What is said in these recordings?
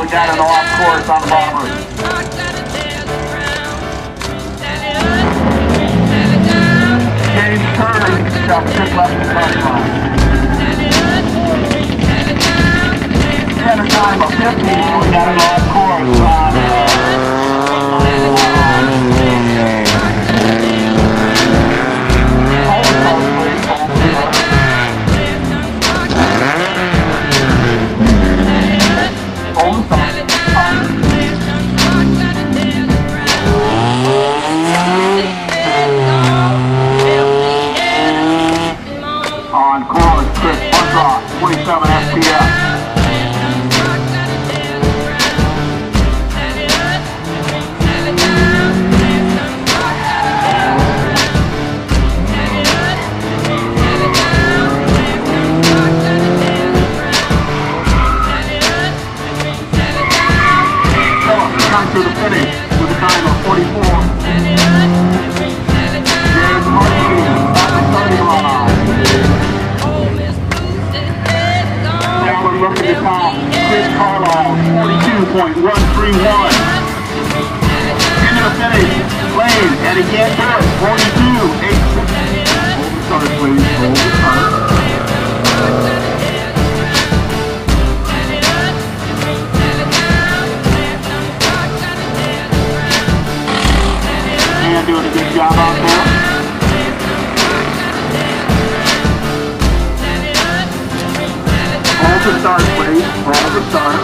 down in the off course on Barbary. James Turner shot 6 left in the starting line. Center time of 15 going down in the off course on on course, Chris Buntrock, 27 FPS. Come to the finish with a time of 44. James Hartley at the starting line. Now we're looking at top. Chris Carlisle, 42.131. Into the finish. Lane, and again, 42.86. Hold the start, please. Hold the start. Doing a good job out there. Hold the start, please. Hold the start.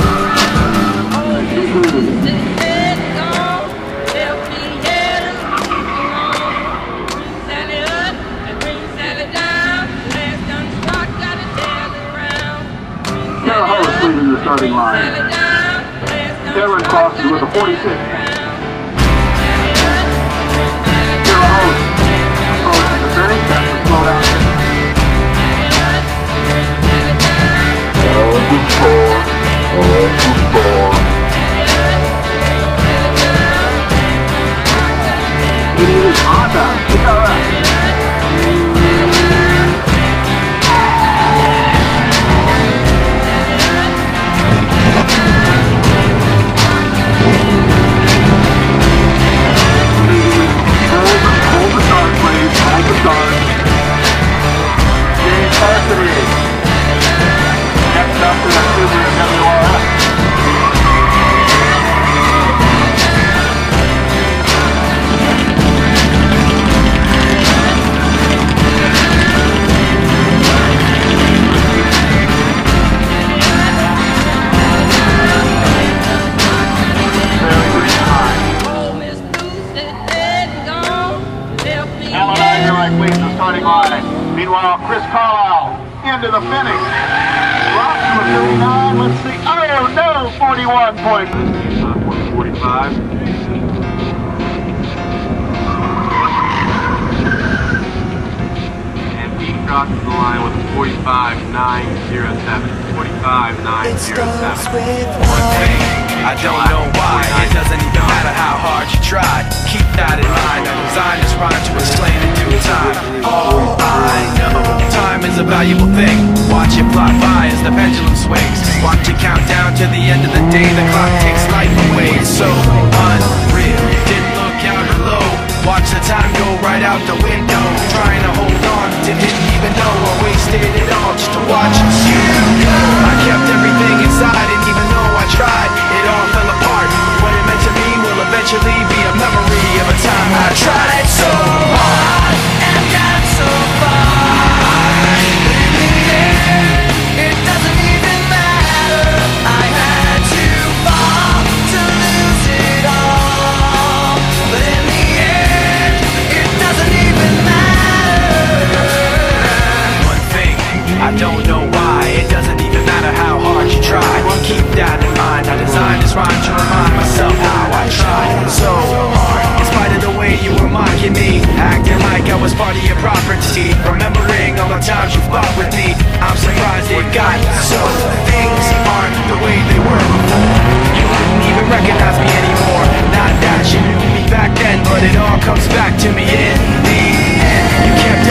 Sarah Host leading the starting line. Aaron Crosby with a 46. Starting line. Meanwhile, Chris Carlisle into the finish. Drops to a 39. Let's see. Oh no, 41 points. 45. And Pete crosses the line with a 45.907. 45.907. One thing, I don't know why. It doesn't even matter how hard you try. Keep that in mind. I designed this rhyme to explain in due time. Oh, I know time is a valuable thing. Watch it fly by as the pendulum swings. Watch it count down to the end of the day. The clock takes life away. It's so unreal. Didn't look out below. Watch the time go right out the window. Trying to hold on, didn't even know I wasted it all just to watch you go. I kept everything inside, and even though I tried, it all fell apart. What it meant to me will eventually be a memory of a time I tried so hard and got so far. It doesn't even matter. I had to fall to lose it all, but in the end, it doesn't even matter. One thing, I don't know why. It doesn't even matter how hard you try. Keep that in mind. I designed this rhyme to remind myself how I tried so hard. In spite of the way you were mocking me, acting like I was part of your property, remembering all the times you fought with me. I'm surprised it got so. Things aren't the way they were before. You didn't even recognize me anymore. Not that you knew me back then, but it all comes back to me in the end. You kept